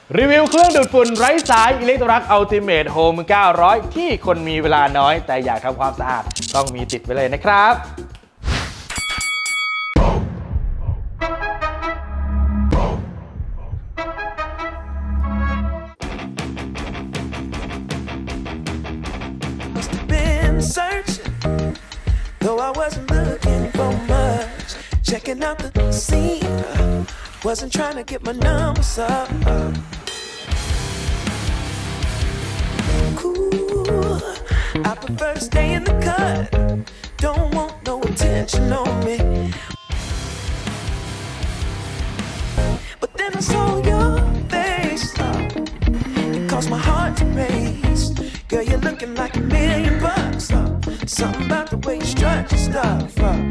รีวิวเครื่องดูดฝุ่นไร้สาย Electrolux Ultimate Home 900 ที่คนมีเวลาน้อยแต่อยากทำความสะอาดต้องมีติดไปเลยนะครับ Checking out the scene, wasn't trying to get my numbers up. Cool, I prefer to stay in the cut. Don't want no attention on me. But then I saw your face, it caused my heart to race. Girl, you're looking like $1,000,000. Something about the way you strut your stuff.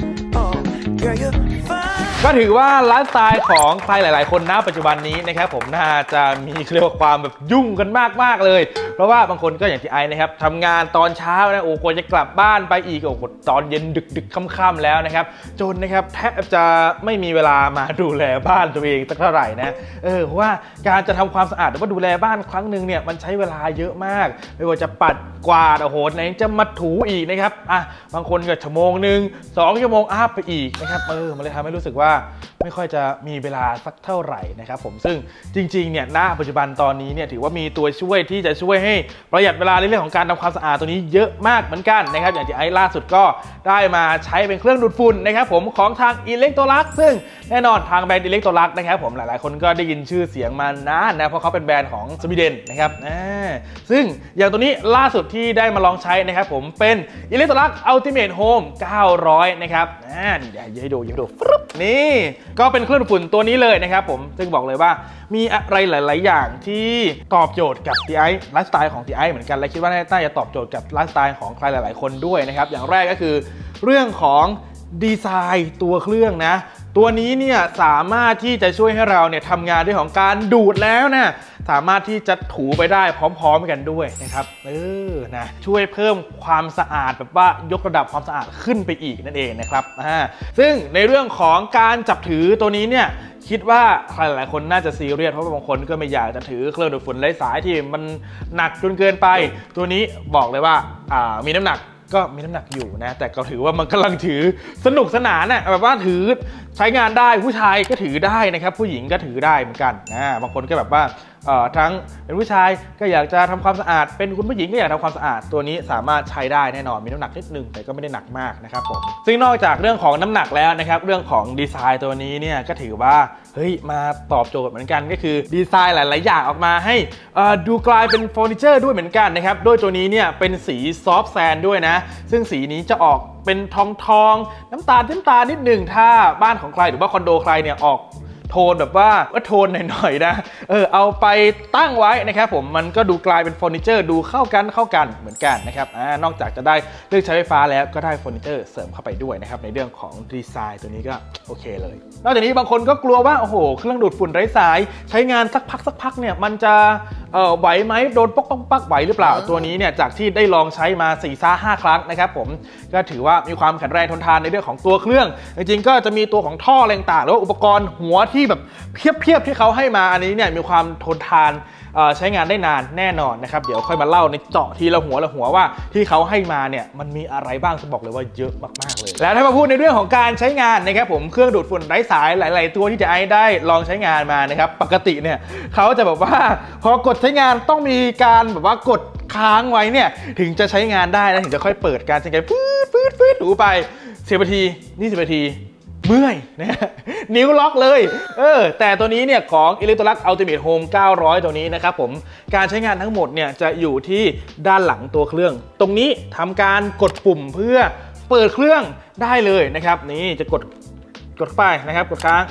Girl, you're fine. ก็ถือว่าไลฟ์สไตล์ของใครหลายๆคนณปัจจุบันนี้นะครับผมน่าจะมีเรียกว่าความแบบยุ่งกันมากๆเลยเพราะว่าบางคนก็อย่างที่ไอนะครับทำงานตอนเช้านะโอ้กว่าจะกลับบ้านไปอีกโอ้ตอนเย็นดึกๆค่ำๆแล้วนะครับจนนะครับแทบจะไม่มีเวลามาดูแลบ้านตัวเองสักเท่าไหร่นะเพราะว่าการจะทำความสะอาดหรือว่าดูแลบ้านครั้งหนึ่งเนี่ยมันใช้เวลาเยอะมากไม่ว่าจะปัดกวาดโอ้โหไหนจะมาถูอีกนะครับบางคนก็ชั่วโมงนึง2 ชั่วโมงอัพไปอีกนะครับมันเลยทำให้รู้สึกว่าไม่ค่อยจะมีเวลาสักเท่าไหร่นะครับผมซึ่งจริงๆเนี่ยณปัจจุบันตอนนี้เนี่ยถือว่ามีตัวช่วยที่จะช่วยให้ประหยัดเวลาในเรื่องของการทำความสะอาดตัวนี้เยอะมากเหมือนกันนะครับอย่างที่ไอ้ล่าสุดก็ได้มาใช้เป็นเครื่องดูดฝุ่นนะครับผมของทาง Electrolux ซึ่งแน่นอนทางแบรนด์ Electrolux นะครับผมหลายๆคนก็ได้ยินชื่อเสียงมานานนะเพราะเขาเป็นแบรนด์ของสวีเดนนะครับซึ่งอย่างตัวนี้ล่าสุดที่ได้มาลองใช้นะครับผมเป็น Electrolux Ultimate Home 900 นะครับเดี๋ยวให้ดูนี่ก็เป็นเครื่องดูดฝุ่นตัวนี้เลยนะครับผมซึ่งบอกเลยว่ามีอะไรหลายๆอย่างที่ตอบโจทย์กับไลฟ์สไตล์ของเหมือนกันและคิดว่าน่าจะตอบโจทย์กับไลฟ์สไตล์ของใครหลายๆคนด้วยนะครับอย่างแรกก็คือเรื่องของดีไซน์ตัวเครื่องนะตัวนี้เนี่ยสามารถที่จะช่วยให้เราเนี่ยทำงานด้วยของการดูดแล้วนะสามารถที่จะถูไปได้พร้อมๆกันด้วยนะครับนะช่วยเพิ่มความสะอาดแบบว่ายกระดับความสะอาดขึ้นไปอีกนั่นเองนะครับซึ่งในเรื่องของการจับถือตัวนี้เนี่ยคิดว่าใครหลายคนน่าจะซีเรียสเพราะบางคนก็ไม่อยากจะถือเครื่องดูดฝุ่นไร้สายที่มันหนักจนเกินไปตัวนี้บอกเลยว่ามีน้ำหนักก็มีน้ำหนักอยู่นะแต่ก็ถือว่ามันกำลังถือสนุกสนานนะแบบว่าถือใช้งานได้ผู้ชายก็ถือได้นะครับผู้หญิงก็ถือได้เหมือนกันบางคนก็แบบว่าทั้งเป็นผู้ชายก็อยากจะทำความสะอาดเป็นคุณผู้หญิงก็อยากทำความสะอาดตัวนี้สามารถใช้ได้แน่นอนมีน้ำหนักนิดนึงแต่ก็ไม่ได้หนักมากนะครับผมซึ่งนอกจากเรื่องของน้ำหนักแล้วนะครับเรื่องของดีไซน์ตัวนี้เนี่ยก็ถือว่ามาตอบโจทย์เหมือนกันก็คือดีไซน์หลายๆอย่างออกมาให้ดูกลายเป็นเฟอร์นิเจอร์ด้วยเหมือนกันนะครับโดยตัวนี้เนี่ยเป็นสีซอฟต์แซนด้วยนะซึ่งสีนี้จะออกเป็นทองน้ำตาลนิดหนึ่งถ้าบ้านของใครหรือว่าคอนโดใครเนี่ยออกโทนแบบว่าโทนหน่อยๆนะเอาไปตั้งไว้นะครับผมมันก็ดูกลายเป็นเฟอร์นิเจอร์ดูเข้ากันเหมือนกันนะครับนอกจากจะได้เลือกใช้ไฟฟ้าแล้วก็ได้เฟอร์นิเจอร์เสริมเข้าไปด้วยนะครับในเรื่องของดีไซน์ตัวนี้ก็โอเคเลยนอกจากนี้บางคนก็กลัวว่าโอ้โหเครื่องดูดฝุ่นไร้สายใช้งานสักพักเนี่ยมันจะไหวไหมโดนป๊อกไหวหรือเปล่าตัวนี้เนี่ยจากที่ได้ลองใช้มา 4-5 ครั้งนะครับผมก็ถือว่ามีความแข็งแรงทนทานในเรื่องของตัวเครื่องจริงๆก็จะมีตัวของท่อแรงต่างหรือว่าอุปกรณ์หัวที่แบบเพียบที่เขาให้มาอันนี้เนี่ยมีความทนทานใช้งานได้นานแน่นอนนะครับเดี๋ยวค่อยมาเล่าในเจาะทีละหัวว่าที่เขาให้มาเนี่ยมันมีอะไรบ้างจะบอกเลยว่าเยอะมากๆเลยแล้วถ้ามาพูดในเรื่องของการใช้งานนะครับผมเครื่องดูดฝุ่นไร้สายหลายๆตัวที่จะได้ลองใช้งานมานะครับปกติเนี่ยเขาจะแบบว่าพอกดใช้งานต้องมีการแบบว่ากดค้างไว้เนี่ยถึงจะใช้งานได้นะถึงจะค่อยเปิดการใช้งานฟืดดูไป10 นาที20 นาทีเมื่อยนะนิ้วล็อกเลยแต่ตัวนี้เนี่ยของ Electrolux Ultimate Home 900 ตัวนี้นะครับผมการใช้งานทั้งหมดเนี่ยจะอยู่ที่ด้านหลังตัวเครื่องตรงนี้ทำการกดปุ่มเพื่อเปิดเครื่องได้เลยนะครับนี่จะกดไปนะครับกดค้าง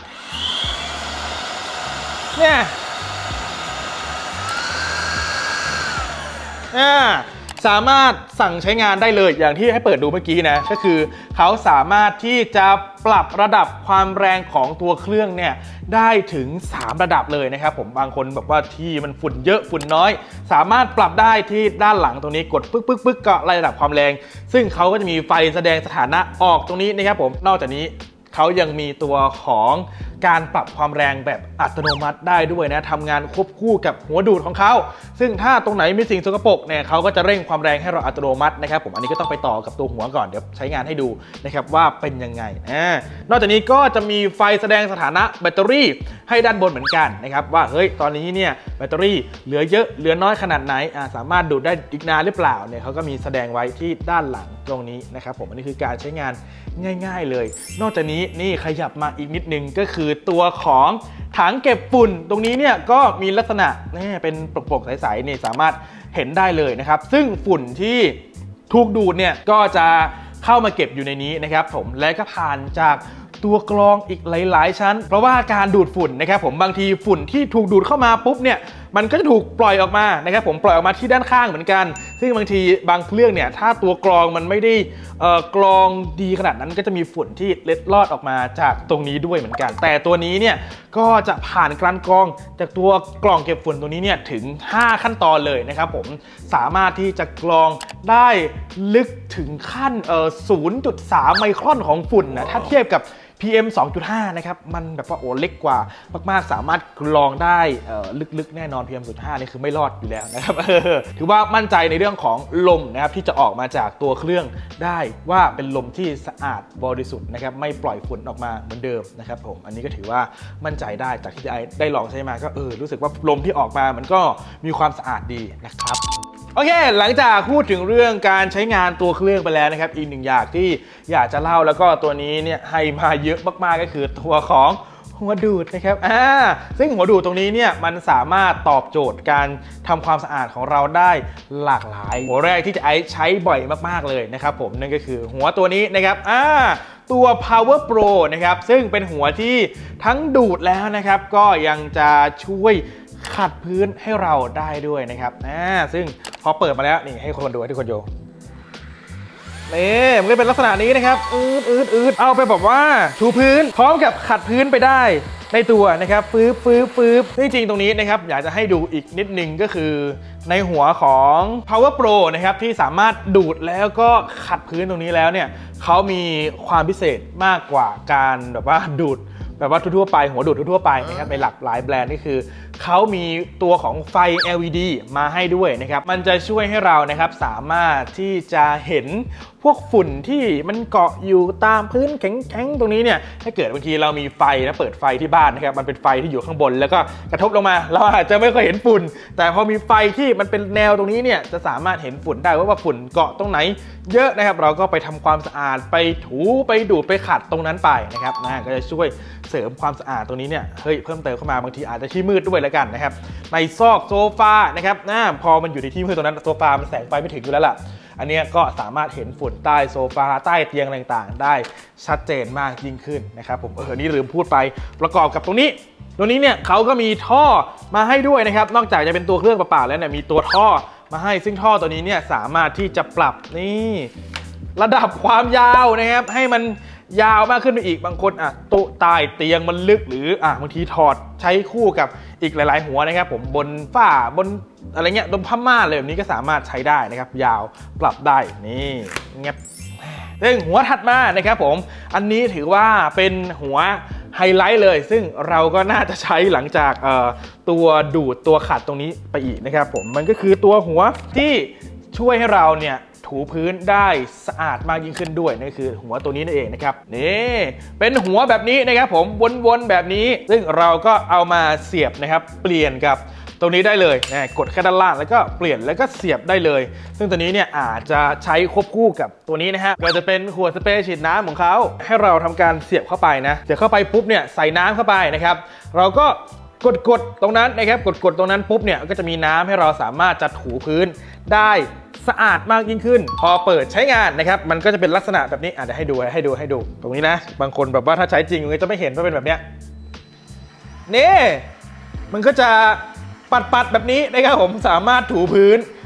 เนี่ยสามารถสั่งใช้งานได้เลยอย่างที่ให้เปิดดูเมื่อกี้นะก็คือเขาสามารถที่จะปรับระดับความแรงของตัวเครื่องเนี่ยได้ถึง3 ระดับเลยนะครับผมบางคนแบบว่าที่มันฝุ่นเยอะฝุ่นน้อยสามารถปรับได้ที่ด้านหลังตรงนี้กดปึ๊กก็ไล่ระดับความแรงซึ่งเขาก็จะมีไฟแสดงสถานะออกตรงนี้นะครับผมนอกจากนี้เขายังมีตัวของการปรับความแรงแบบอัตโนมัติได้ด้วยนะทำงานควบคู่กับหัวดูดของเขาซึ่งถ้าตรงไหนมีสิ่งสกปรกเนี่ยเขาก็จะเร่งความแรงให้เราอัตโนมัตินะครับผมอันนี้ก็ต้องไปต่อกับตัวหัวก่อนเดี๋ยวใช้งานให้ดูนะครับว่าเป็นยังไงนอกจากนี้ก็จะมีไฟแสดงสถานะแบตเตอรี่ให้ด้านบนเหมือนกันนะครับว่าเฮ้ยตอนนี้เนี่ยแบตเตอรี่เหลือเยอะเหลือน้อยขนาดไหนสามารถดูดได้อีกนานหรือเปล่าเนี่ยเขาก็มีแสดงไว้ที่ด้านหลังตรงนี้นะครับผมอันนี้คือการใช้งานง่ายๆเลยนอกจากนี้นี่ขยับมาอีกนิดนึงก็คือตัวของถังเก็บฝุ่นตรงนี้เนี่ยก็มีลักษณะนี่เป็นโปร่งๆใสๆนี่สามารถเห็นได้เลยนะครับซึ่งฝุ่นที่ถูกดูดเนี่ยก็จะเข้ามาเก็บอยู่ในนี้นะครับผมและก็ผ่านจากตัวกรองอีกหลายๆชั้นเพราะว่าการดูดฝุ่นนะครับผมบางทีฝุ่นที่ถูกดูดเข้ามาปุ๊บเนี่ยมันก็จะถูกปล่อยออกมานะครับผมปล่อยออกมาที่ด้านข้างเหมือนกันซึ่งบางทีบางเครื่องเนี่ยถ้าตัวกรองมันไม่ได้กรองดีขนาดนั้นก็จะมีฝุ่นที่เล็ดลอดออกมาจากตรงนี้ด้วยเหมือนกันแต่ตัวนี้เนี่ยก็จะผ่านการกรองจากตัวกล่องเก็บฝุ่นตัวนี้เนี่ยถึง5ขั้นตอนเลยนะครับผมสามารถที่จะกรองได้ลึกถึงขั้น0.3 ไมครอนของฝุ่นนะถ้าเทียบกับPM 2.5 นะครับมันแบบว่าโอ้เล็กกว่ามากๆสามารถกรองได้ลึกๆแน่นอน PM 2.5 นี่คือไม่รอดอยู่แล้วนะครับถือว่ามั่นใจในเรื่องของลมนะครับที่จะออกมาจากตัวเครื่องได้ว่าเป็นลมที่สะอาดบริสุทธิ์นะครับไม่ปล่อยฝุ่นออกมาเหมือนเดิมนะครับผมอันนี้ก็ถือว่ามั่นใจได้จากที่ได้ลองใช้มาก็รู้สึกว่าลมที่ออกมามันก็มีความสะอาดดีนะครับโอเคหลังจากพูดถึงเรื่องการใช้งานตัวเครื่องไปแล้วนะครับอีกหนึ่งอย่างที่อยากจะเล่าแล้วก็ตัวนี้เนี่ยให้มาเยอะมากๆก็คือตัวของหัวดูดนะครับซึ่งหัวดูดตรงนี้เนี่ยมันสามารถตอบโจทย์การทำความสะอาดของเราได้หลากหลายหัวแรกที่จะใช้บ่อยมากๆเลยนะครับผมนั่นก็คือหัวตัวนี้นะครับตัว Power Pro นะครับซึ่งเป็นหัวที่ทั้งดูดแล้วนะครับก็ยังจะช่วยขัดพื้นให้เราได้ด้วยนะครับซึ่งพอเปิดมาแล้วนี่ให้คนดูให้ทุกคนดูนี่มันก็เป็นลักษณะนี้นะครับอืดเอาไปแบบว่าถูพื้นพร้อมกับขัดพื้นไปได้ในตัวนะครับฟื้บจริงๆตรงนี้นะครับอยากจะให้ดูอีกนิดนึงก็คือในหัวของ Power Pro นะครับที่สามารถดูดแล้วก็ขัดพื้นตรงนี้แล้วเนี่ยเขามีความพิเศษมากกว่าการแบบว่าดูดแบบว่าทั่วๆไปหัวดูดทั่วๆไปนะครับในหลายแบรนด์นี่คือเขามีตัวของไฟ LED มาให้ด้วยนะครับมันจะช่วยให้เรานะครับสามารถที่จะเห็นพวกฝุ่นที่มันเกาะอยู่ตามพื้นแข็งๆตรงนี้เนี่ยถ้าเกิดบางทีเรามีไฟนะเปิดไฟที่บ้านนะครับมันเป็นไฟที่อยู่ข้างบนแล้วก็กระทบลงมาเราอาจจะไม่ค่อยเห็นฝุ่นแต่พอมีไฟที่มันเป็นแนวตรงนี้เนี่ยจะสามารถเห็นฝุ่นได้ว่าฝุ่นเกาะตรงไหนเยอะนะครับเราก็ไปทำความสะอาดไปถูไปดูดไปขัดตรงนั้นไปนะครับก็จะช่วยเสริมความสะอาดตรงนี้เนี่ยเพิ่มเติมเข้ามาบางทีอาจจะที่มืดด้วยแล้วกันนะครับในซอกโซฟานะครับพอมันอยู่ในที่มืดตรงนั้นโซฟามันแสงไฟไม่ถึงอยู่แล้วล่ะอันนี้ก็สามารถเห็นฝุ่นใต้โซฟาใต้เตียงต่างๆได้ชัดเจนมากยิ่งขึ้นนะครับผมนี่ลืมพูดไปประกอบกับตรงนี้เนี่ยเขาก็มีท่อมาให้ด้วยนะครับนอกจากจะเป็นตัวเครื่องเปล่าๆแล้วเนี่ยมีตัวท่อมาให้ซึ่งท่อตัวนี้เนี่ยสามารถที่จะปรับนี่ระดับความยาวนะครับให้มันยาวมากขึ้นไปอีกบางคนโต๊ะใต้เตียงมันลึกหรือบางทีถอดใช้คู่กับอีกหลายๆหัวนะครับผมบนฝ้าบนอะไรเงี้ยบนผ้าม่านอะไรแบบนี้ก็สามารถใช้ได้นะครับยาวปรับได้นี่เงี้ยซึ่งหัวถัดมานะครับผมอันนี้ถือว่าเป็นหัวไฮไลท์เลยซึ่งเราก็น่าจะใช้หลังจากตัวดูดตัวขัดตรงนี้ไปอีกนะครับผมมันก็คือตัวหัวที่ช่วยให้เราเนี่ยถูพื้นได้สะอาดมากยิ่งขึ้นด้วยนั่นคือหัวตัวนี้นั่นเองนะครับนี่เป็นหัวแบบนี้นะครับผมวนๆแบบนี้ซึ่งเราก็เอามาเสียบนะครับเปลี่ยนกับตรงนี้ได้เลยกดแค่ด้านล่างแล้วก็เปลี่ยนแล้วก็เสียบได้เลยซึ่งตัวนี้เนี่ยอาจจะใช้ควบคู่กับตัวนี้นะฮะก็จะเป็นขวดสเปรย์ฉีดน้ำของเขาให้เราทำการเสียบเข้าไปนะเสียบเข้าไปปุ๊บเนี่ยใส่น้ำเข้าไปนะครับเราก็กดตรงนั้นนะครับกดตรงนั้นปุ๊บเนี่ยก็จะมีน้ำให้เราสามารถจะถูพื้นได้สะอาดมากยิ่งขึ้นพอเปิดใช้งานนะครับมันก็จะเป็นลักษณะแบบนี้เดี๋ยวให้ดูตรงนี้นะบางคนแบบว่าถ้าใช้จริงมันจะไม่เห็นว่าเป็นแบบเนี้ยนี่มันก็จะปัดแบบนี้นะครับผมสามารถถูพื้น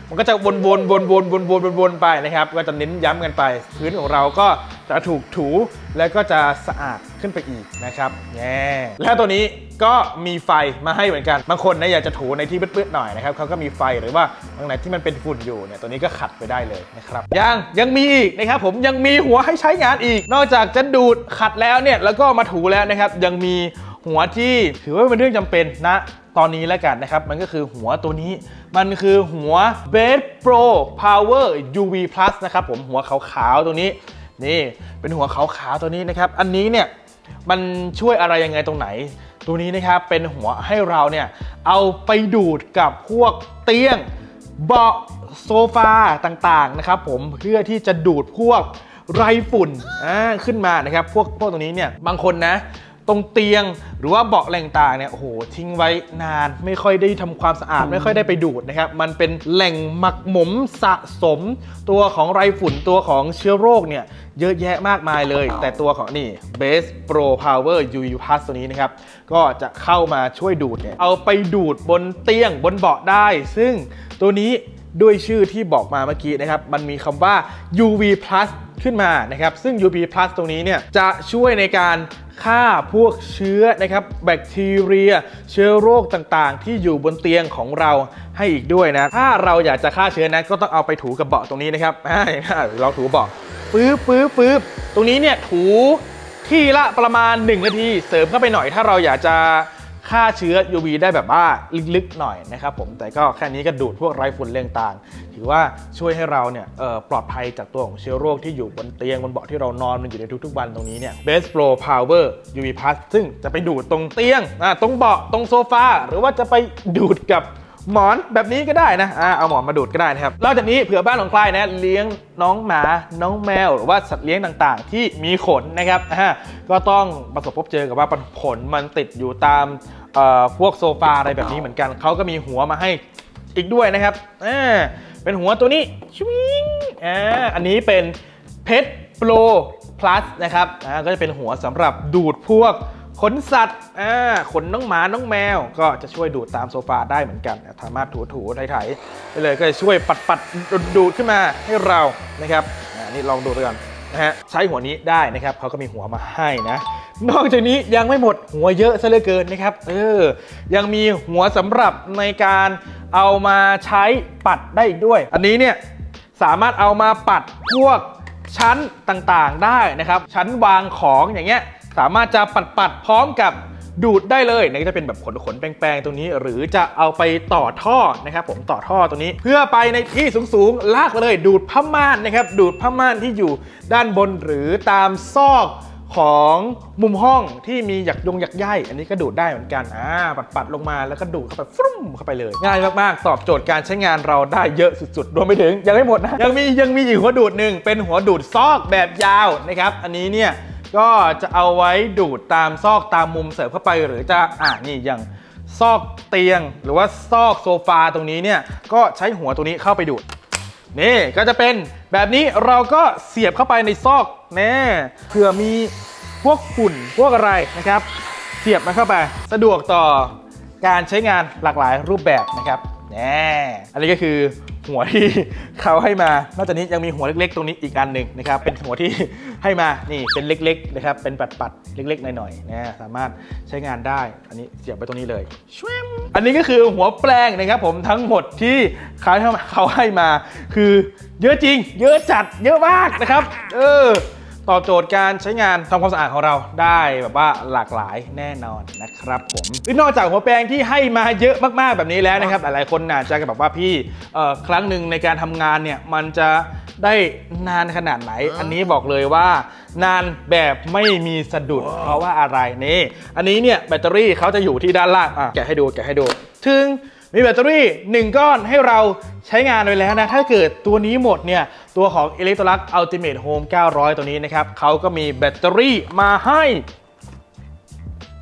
มันก็จะวนไปนะครับก็จะเน้นย้ำกันไปพื้นของเราก็จะถูกถูแล้วก็จะสะอาดขึ้นไปอีกนะครับแล้วตัวนี้ก็มีไฟมาให้เหมือนกันบางคนนะอยากจะถูในที่มืดๆหน่อยนะครับเขาก็มีไฟหรือว่าตรงไหนที่มันเป็นฝุ่นอยู่เนี่ยตัวนี้ก็ขัดไปได้เลยนะครับยังมีอีกนะครับผมยังมีหัวให้ใช้งานอีกนอกจากจะดูดขัดแล้วเนี่ยแล้วก็มาถูแล้วนะครับยังมีหัวที่ถือว่าเป็นเรื่องจำเป็นนะตอนนี้แล้วกันนะครับมันก็คือหัวตัวนี้มันคือหัว Base Pro Power UV Plus นะครับผมหัวขาวๆตัวนี้นี่เป็นหัวขาวๆตัวนี้นะครับอันนี้เนี่ยมันช่วยอะไรยังไงตรงไหนตัวนี้นะครับเป็นหัวให้เราเนี่ยเอาไปดูดกับพวกเตียงเบาะโซฟาต่างๆนะครับผมเพื่อที่จะดูดพวกไรฝุ่นขึ้นมานะครับพวกตรงนี้เนี่ยบางคนนะตรงเตียงหรือว่าเบาะต่างๆเนี่ยโอ้โหทิ้งไว้นานไม่ค่อยได้ทำความสะอาดไม่ค่อยได้ไปดูดนะครับมันเป็นแหล่งหมักหมมสะสมตัวของไรฝุ่นตัวของเชื้อโรคเนี่ยเยอะแยะมากมายเลยแต่ตัวของนี่ Base Pro Power UV Plus ตัวนี้นะครับก็จะเข้ามาช่วยดูดเนี่ยเอาไปดูดบนเตียงบนเบาะได้ซึ่งตัวนี้ด้วยชื่อที่บอกมาเมื่อกี้นะครับมันมีคำว่า UV Plus ขึ้นมานะครับซึ่ง UV Plus ตรงนี้เนี่ยจะช่วยในการฆ่าพวกเชื้อนะครับแบคทีเรียเชื้อโรคต่างๆที่อยู่บนเตียงของเราให้อีกด้วยนะถ้าเราอยากจะฆ่าเชื้อนะก็ต้องเอาไปถูกับเบาะตรงนี้นะครับเราถูเบาะปึ๊บตรงนี้เนี่ยถูที่ละประมาณ1 นาทีเสริมเข้าไปหน่อยถ้าเราอยากจะฆ่าเชื้อ UV ได้แบบว่าลึกๆหน่อยนะครับผมแต่ก็แค่นี้ก็ดูดพวกไรฝุ่นเรื่องต่างถือว่าช่วยให้เราเนี่ยปลอดภัยจากตัวของเชื้อโรคที่อยู่บนเตียงบนเบาะที่เรานอนมันอยู่ในทุกๆวันตรงนี้เนี่ย Base Pro Power UV Plus ซึ่งจะไปดูดตรงเตียงตรงเบาะตรงโซฟาหรือว่าจะไปดูดกับหมอนแบบนี้ก็ได้นะเอาหมอนมาดูดก็ได้นะครับนอกจากนี้เผื่อบ้านของใครนะเลี้ยงน้องหมาน้องแมวหรือว่าสัตว์เลี้ยงต่างๆที่มีขนนะครับก็ต้องประสบพบเจอกับว่าขนมันติดอยู่ตามพวกโซฟาอะไรแบบนี้เหมือนกันเขาก็มีหัวมาให้อีกด้วยนะครับเป็นหัวตัวนี้อันนี้เป็น Pet Pro Plus นะครับก็จะเป็นหัวสำหรับดูดพวกขนสัตว์ขนน้องหมาน้องแมวก็จะช่วยดูดตามโซฟาได้เหมือนกันสามารถถูๆไถๆไปเลยก็จะช่วยปัดดูดขึ้นมาให้เรานะครับนี่ลองดูด้วยกันนะฮะใช้หัวนี้ได้นะครับเขาก็มีหัวมาให้นะนอกจากนี้ยังไม่หมดหัวเยอะซะเหลือเกินนะครับยังมีหัวสำหรับในการเอามาใช้ปัดได้อีกด้วยอันนี้เนี่ยสามารถเอามาปัดพวกชั้นต่างๆได้นะครับชั้นวางของอย่างเงี้ยสามารถจะปัดพร้อมกับดูดได้เลยนี่ก็จะเป็นแบบขนแป้งๆตรงนี้หรือจะเอาไปต่อท่อนะครับผมต่อท่อตรงนี้เพื่อไปในที่สูงๆลากไปเลยดูดผ้าม่านนะครับดูดผ้าม่านที่อยู่ด้านบนหรือตามซอกของมุมห้องที่มีหยักใยอันนี้ก็ดูดได้เหมือนกันปัดลงมาแล้วก็ดูดเข้าไปฟุ้มเข้าไปเลยง่ายมากๆตอบโจทย์การใช้งานเราได้เยอะสุดๆรวมไปถึงยังไม่หมดนะยังมีอีกหัวดูดหนึ่งเป็นหัวดูดซอกแบบยาวนะครับอันนี้เนี่ยก็จะเอาไว้ดูดตามซอกตามมุมเสริมเข้าไปหรือจะนี่อย่างซอกเตียงหรือว่าซอกโซฟาตรงนี้เนี่ยก็ใช้หัวตรงนี้เข้าไปดูดนี่ก็จะเป็นแบบนี้เราก็เสียบเข้าไปในซอกเผื่อมีพวกฝุ่นพวกอะไรนะครับเสียบมันเข้าไปสะดวกต่อการใช้งานหลากหลายรูปแบบนะครับอันนี้ก็คือหัวที่เขาให้มานอกจากนี้ยังมีหัวเล็กๆตรงนี้อีกอันหนึ่งนะครับเป็นหัวที่ให้มานี่เป็นเล็กๆนะครับเป็นปัดเล็กๆหน่อยๆสามารถใช้งานได้อันนี้เสียบไปตรงนี้เลยอันนี้ก็คือหัวแปลงนะครับผมทั้งหมดที่เขาให้มาคือเยอะจริงเยอะจัดเยอะมากนะครับตอบโจทย์การใช้งานทำความสะอาดของเราได้แบบว่าหลากหลายแน่นอนนะครับผมนอกจากหัวแปรงที่ให้มาเยอะมากๆแบบนี้แล้วนะครับหลายๆคนอาจจะแบบว่าพี่ครั้งหนึ่งในการทำงานเนี่ยมันจะได้นานขนาดไหนอันนี้บอกเลยว่านานแบบไม่มีสะดุดเพราะว่าอะไรนี่อันนี้เนี่ยแบตเตอรี่เขาจะอยู่ที่ด้านล่างแกะให้ดูถึงมีแบตเตอรี่1ก้อนให้เราใช้งานไปแล้วนะถ้าเกิดตัวนี้หมดเนี่ยตัวของ Electrolux Ultimate Home 900 ตัวนี้นะครับเขาก็มีแบตเตอรี่มาให้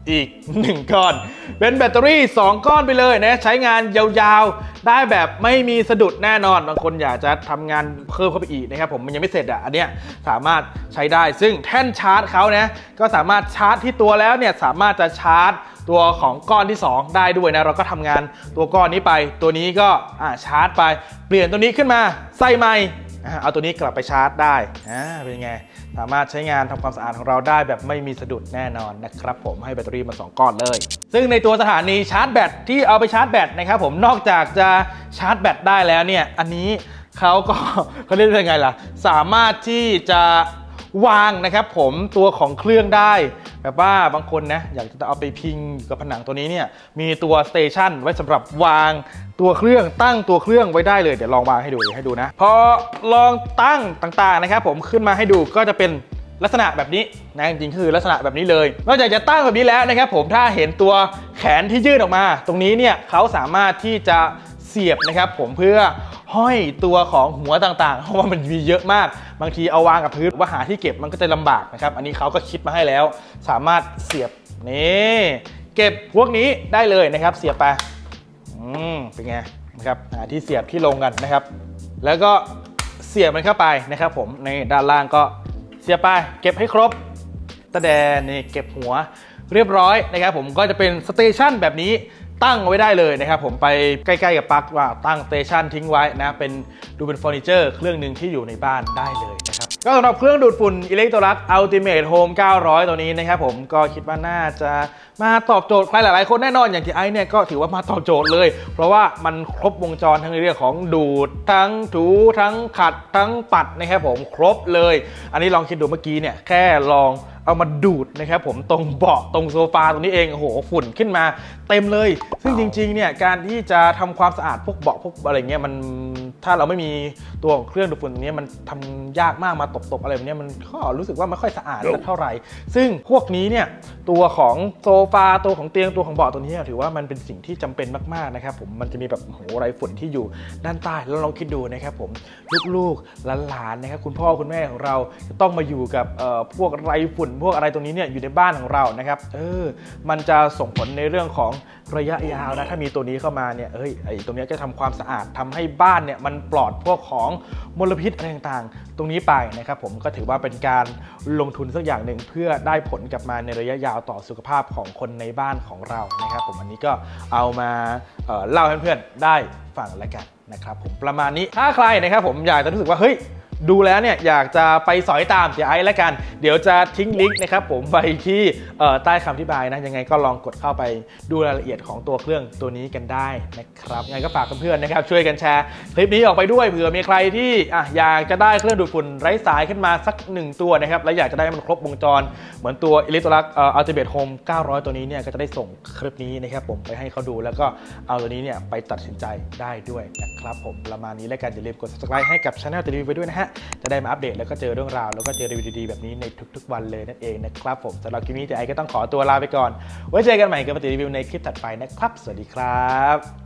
อีก1ก้อนเป็นแบตเตอรี่2ก้อนไปเลยนะใช้งานยาวๆได้แบบไม่มีสะดุดแน่นอนบางคนอยากจะทำงานเพิ่มเข้าไปอีกนะครับผมมันยังไม่เสร็จอันเนี้ยสามารถใช้ได้ซึ่งแท่นชาร์จเขานะก็สามารถชาร์จที่ตัวแล้วเนี่ยสามารถจะชาร์จตัวของก้อนที่2ได้ด้วยนะเราก็ทำงานตัวก้อนนี้ไปตัวนี้ก็ชาร์จไปเปลี่ยนตัวนี้ขึ้นมาใส่ใหม่เอาตัวนี้กลับไปชาร์จได้เป็นไงสามารถใช้งานทำความสะอาดของเราได้แบบไม่มีสะดุดแน่นอนนะครับผมให้แบตเตอรี่มา2ก้อนเลยซึ่งในตัวสถานีชาร์จแบตที่เอาไปชาร์จแบตนะครับผมนอกจากจะชาร์จแบตได้แล้วเนี่ยอันนี้เขาเรียกยังไงล่ะสามารถที่จะวางนะครับผมตัวของเครื่องได้แบบว่าบางคนนะอยากจะเอาไปพิงกับผนังตัวนี้เนี่ยมีตัวสเตชันไว้สำหรับวางตัวเครื่องตั้งตัวเครื่องไว้ได้เลยเดี๋ยวลองวางให้ดูนะพอลองตั้งต่างๆนะครับผมขึ้นมาให้ดูก็จะเป็นลักษณะแบบนี้นะจริงๆคือลักษณะแบบนี้เลยนอกจากจะตั้งแบบนี้แล้วนะครับผมถ้าเห็นตัวแขนที่ยื่นออกมาตรงนี้เนี่ยเขาสามารถที่จะเสียบนะครับผมเพื่อห้อยตัวของหัวต่างๆเพราะว่ามันมีเยอะมากบางทีเอาวางกับพื้นว่าหาที่เก็บมันก็จะลำบากนะครับอันนี้เขาก็คิดมาให้แล้วสามารถเสียบนี่เก็บพวกนี้ได้เลยนะครับเสียบไปเป็นไงนะครับหาที่เสียบที่ลงกันนะครับแล้วก็เสียบมันเข้าไปนะครับผมในด้านล่างก็เสียบไปเก็บให้ครบตะแดนนี่เก็บหัวเรียบร้อยนะครับผมก็จะเป็นสเตชันแบบนี้ตั้งไว้ได้เลยนะครับผมไปใกล้ๆกับปลั๊กว่าตั้งสเตชันทิ้งไว้นะเป็นดูเป็นเฟอร์นิเจอร์เครื่องหนึ่งที่อยู่ในบ้านได้เลยนะครับก็สำหรับเครื่องดูดฝุ่น Electrolux Ultimate Home 900 ตัวนี้นะครับผมก็คิดว่าน่าจะมาตอบโจทย์ใครหลายๆคนแน่นอนอย่างที่ไอซ์เนี่ยก็ถือว่ามาตอบโจทย์เลยเพราะว่ามันครบวงจรทั้งในเรื่องของดูดทั้งถูทั้งขัดทั้งปัดนะครับผมครบเลยอันนี้ลองคิดดูเมื่อกี้เนี่ยแค่ลองเอามาดูดนะครับผมตรงเบาะตรงโซฟาตรงนี้เองโอ้โหฝุ่นขึ้นมาเต็มเลยซึ่งจริงๆเนี่ยการที่จะทำความสะอาดพวกเบาะพวกอะไรเงี้ยมันถ้าเราไม่มีตัวของเครื่องดูดฝุ่นตรงนี้มันทำยากมากมาตบๆอะไรแบบนี้มันก็รู้สึกว่าไม่ค่อยสะอาดสักเท่าไหร่ซึ่งพวกนี้เนี่ยตัวของโซฟาตัวของเตียงตัวของเบาะตัวนี้ถือว่ามันเป็นสิ่งที่จำเป็นมากๆนะครับผมมันจะมีแบบโหไรฝุ่นที่อยู่ด้านใต้แล้วลองคิดดูนะครับผมลูกๆหลานๆนะครับคุณพ่อคุณแม่ของเราจะต้องมาอยู่กับพวกไรฝุ่นพวกอะไรตรงนี้เนี่ยอยู่ในบ้านของเรานะครับมันจะส่งผลในเรื่องของระยะยาวนะถ้ามีตัวนี้เข้ามาเนี่ยไอ้ตรงนี้จะทำความสะอาดทำให้บ้านเนี่ยมันปลอดพวกของมลพิษอะไรต่างๆตรงนี้ไปนะครับผมก็ถือว่าเป็นการลงทุนสักอย่างหนึ่งเพื่อได้ผลกลับมาในระยะยาวต่อสุขภาพของคนในบ้านของเรานะครับผมอันนี้ก็เอามาเล่าให้เพื่อนๆได้ฟังแล้วกันนะครับผมประมาณนี้ถ้าใครนะครับผมอยากจะรู้สึกว่าเฮ้ยดูแล้วเนี่ยอยากจะไปสอยตามเดี๋ยวไอ้แล้วกันเดี๋ยวจะทิ้งลิงก์นะครับผมไปที่ใต้คำอธิบายนะยังไงก็ลองกดเข้าไปดูรายละเอียดของตัวเครื่องตัวนี้กันได้นะครับยังไงก็ฝากเพื่อนๆนะครับช่วยกันแชร์คลิปนี้ออกไปด้วยเผื่อมีใครที่อยากจะได้เครื่องดูดฝุ่นไร้สายขึ้นมาสัก1ตัวนะครับและอยากจะได้มันครบวงจรเหมือนตัว Electrolux Ultimate Home 900 ตัวนี้เนี่ยก็จะได้ส่งคลิปนี้นะครับผมไปให้เขาดูแล้วก็เอาตัวนี้เนี่ยไปตัดสินใจได้ด้วยนะครับผมประมาณนี้แล้วกันอย่าลืมกด subscribe ให้กับ Channel ตีรีวิวไปด้วยนะฮะจะได้มาอัปเดตแล้วก็เจอเรื่องราวแล้วก็เจอรีวิวดีๆแบบนี้ในทุกๆวันเลยนั่นเองนะครับผมสำหรับคลิปนี้ไอก็ต้องขอตัวลาไปก่อนไว้เจอกันใหม่กับปฏิรีวิวในคลิปถัดไปนะครับสวัสดีครับ